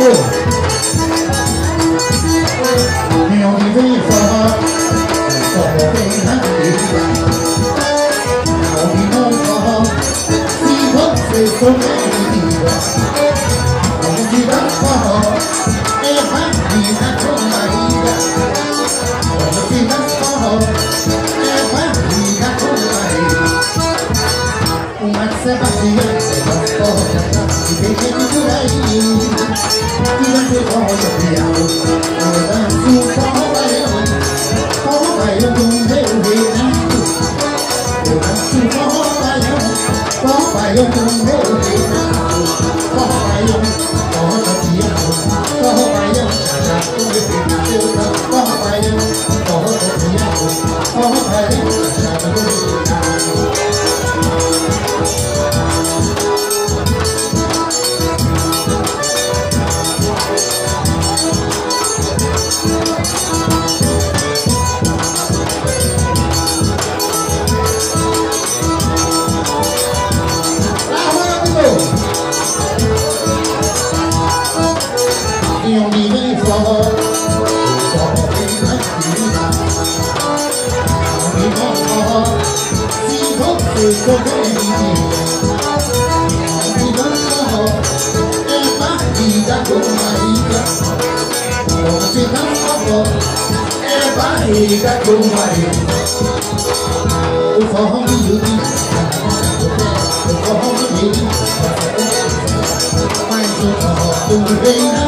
Meu viver forró, forró bem na vida. Ouve no forró, se você sobreviva. Vamos virar forró, é barriga com barriga. Vamos virar forró, é barriga com barriga. Uma sabatina, é forró, e tem gente por aí. E você roda piano, eu danço forró baiano do meu reinado. Eu danço forró baiano do meu reinado. Forró baiano, roda piano, forró baiano, já do meu reinado. Forró baiano, roda piano, forró baiano, já do meu reinado. E eu me vem forró, forró bem na vida. E no forró, se você sobreviver. E no forró, é barriga com barriga. Você no forró, é barriga com barriga. O forró miúdo, o forró miúdo, mas o forró do reino.